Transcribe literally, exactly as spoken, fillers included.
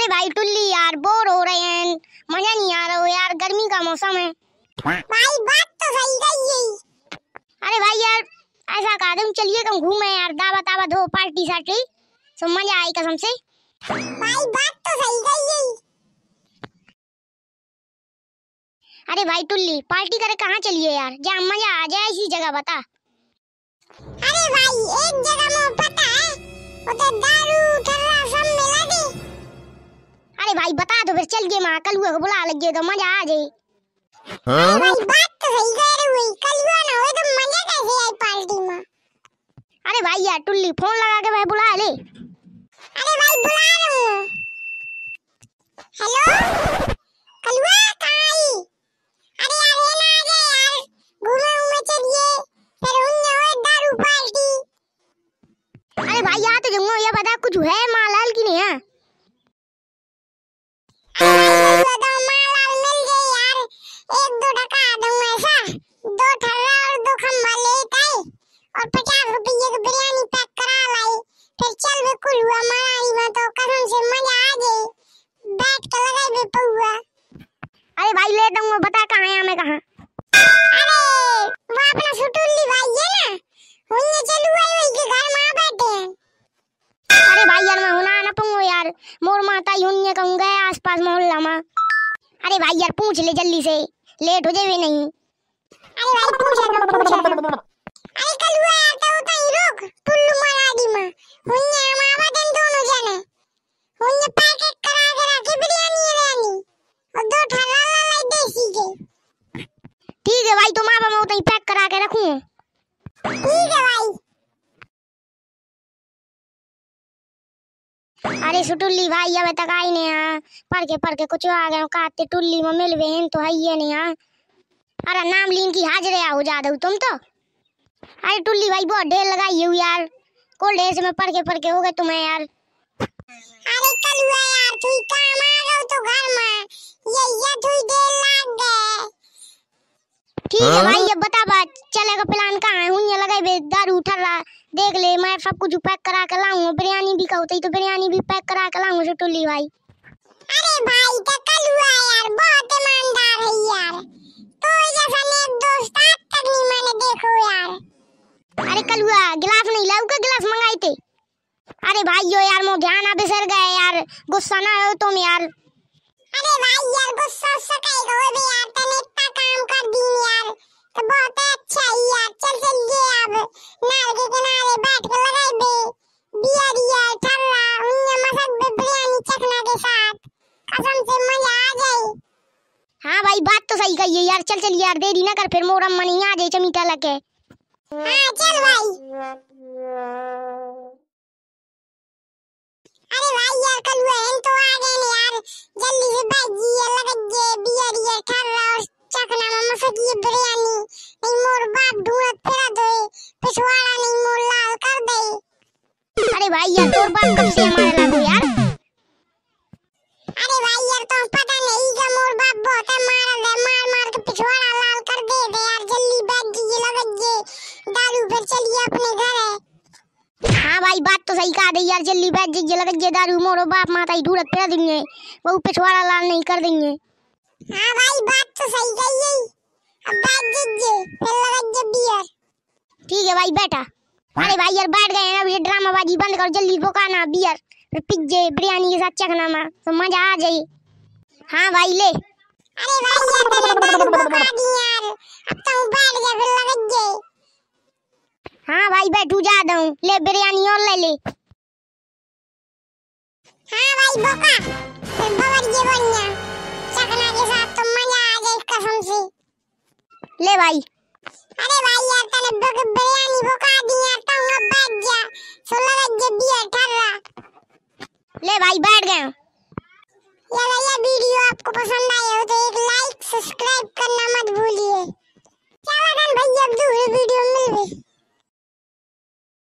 अरे भाई टुल्ली यार बोर हो रहे हैं, मजा नहीं आ रहा हो यार, गर्मी का मौसम है। भाई बात तो सही कही है। अरे भाई यार ऐसा कहा तुम चलिए कम घूमे यार, दावत दावत हो पार्टी सार्टी तो मजा आई कसम से। भाई बात तो सही कही है। अरे भाई टुल्ली पार्टी करे कहाँ चलिए यार, जहाँ मजा आ जाए इसी जगह बता। अरे भाई एक जगह मुझे पता है, उधर दारू ठर्रा सब मिला दे। अरे भाई बता तो फिर चल गए, वहाँ कलुआ को बुला लगे तो मजा आ जाए। हाँ? भाई बात तो सही कह रहे हो, कलुआ ना हो तो मजा कैसे आए पार्टी में। अरे भाई यार टुल्ली फोन लगा के भाई बुला ले। अरे भाई बुला रहा हूँ। हेलो कलुआ कहाँ आई? अरे यार ये ना आ जाए यार, घूमे घूमे चलिए फिर उन्हें हो दारू पार्टी। अरे भाई यहाँ तो जंगो ये बता कुछ है मालाल की नहीं है? अरे भाई तो मालाल मिल गए यार, एक दो टका दूंगा ऐसा, दो ठर्रा और दो खम्बा लेता है और पचास रुपये की बिरयानी पैक करा लाई। फिर चल वे कुल हुआ मनाई में तो कसम से मजा आ जाए, बैठ के लगाई वे पौआ। अरे भाई ले दूंगा, बता कहाँ है मैं कहाँ? अरे वो अपना सुटुल्ली भाई है ना, उन्हें चलू आई वही के घर में बैठे हैं। अरे भाई यार मैं होना ना पाऊंगा यार, मोर माता यूं कहूँ गए आसपास मोहल्ला में। अरे भाई यार पूछ ले जल्दी से, लेट हो जाए नहीं। अरे भाई पूछ ले पूछ ले। अरे कलुआ यार तो उतना ही रुक, टुल्लू मरादी में उन्हें हम आवाज़ दोनों जने उन्हें पैकेट करा के रखे बिरयानी बिरयानी और दो ठल्ला लाई देसी के। ठीक है भाई तुम आप मैं उतना ही पैक करा के रखूँ। ठीक है भाई। अरे सुटुल्ली भाई अब तक आई नहीं यहाँ, पढ़ के पढ़ के कुछ आ गए कहते टुल्ली में मिल गए तो है ये नहीं यहाँ। अरे नाम लीन की हाजिर हो जा दो तुम तो। अरे टुल्ली भाई बहुत ढेर लगाई हो यार, कोल ढेर से मैं पढ़ के पढ़ के हो गए तुम्हें यार। अरे कलुआ यार तू काम आ गए तो घर में ये ये तू देर लग गए। ठीक है भाई अब बता बात चलेगा प्लान कहाँ है? हुन्ने लगाई बे दारू ठर्रा देख ले, मैं सब कुछ पैक करा के लाऊंगा, बिरयानी भी कहते तो बिरयानी भी पैक करा के लाऊंगा सुटुल्ली भाई। अरे भाई तो कलुआ यार बहुत ईमानदार है यार, तो जैसा नेक दोस्त आज तक नहीं मैंने देखो यार। अरे कलुआ गिलास नहीं लाऊ का, गिलास मंगाए थे। अरे भाई यो यार मो ध्यान अब सर गए यार, गुस्सा ना हो तुम यार। अरे भाई यार गुस्सा सकाई हो भी यार, तने इतना काम कर दी यार तो बहुत अच्छा है यार। चल चल ये अब नाल के किनारे बैठ के लगाई बे बियर यार ठर्रा उन्हें मसक बे बिरयानी चखना के साथ, कसम से मजा आ जाए। हाँ भाई बात तो सही कही है यार, चल चल यार देरी ना कर फिर मोर अम्मा नहीं आ जाए चमीटा लगे। हाँ चल भाई। अरे भाई यार कलुआ हैं तो आ गए ना यार, जल्दी से बैठ जी ये लग जे बियर ये ठर्रा और चखना में मसक ये बिरयानी, नहीं मोर बाप ढूंढत फिरा दे पिछवाड़ा नहीं मोर लाल कर दे। अरे भाई यार तोर बाप कब से हमारे लागो यार? अरे भाई यार तो पता नहीं कि मोर बाप बहुत है मार दे, मार मार के पिछवाड़ा लाल कर दे दे यार। जल्दी बैठ जी लग जे दारू फिर चलिए अपने घर है। हाँ भाई बात तो सही कहा दे यार, जल्दी बैठ जाइए लग जे दारू मोरो बाप माता ही ढूंढत फिरा देंगे, वो पिछवाड़ा लाल नहीं कर देंगे। हाँ भाई बात तो सही कही है, अब बैठ जाइए फिर लग जे बियर। ठीक है भाई बैठा। अरे भाई यार बैठ गए अब ये ड्रामाबाजी बंद कर, जल्दी पकाना बियर फिर पिज्जे बिरयानी के साथ चखना में तो मजा आ जाए। हाँ भाई ले। अरे भाई यार तने दारू पका दी यार, अब तो बैठ गया फिर लग जे। हाँ भाई बैठू जा दूं, ले बिरयानी और ले ले। हाँ भाई बोका फिर बवर ये बनिया चखना के साथ तो मजा आ जाए कसम से। ले भाई। अरे भाई यार तने बग बिरयानी पका दी यार तो अब बैठ जा सो लग जे बियर ठर्रा। ले भाई बैठ गए। यार ये वीडियो आपको पसंद आया हो तो एक लाइक सब्सक्राइब करना मत भूलिए। चलो भैया अब दूसरी वीडियो मिल गई।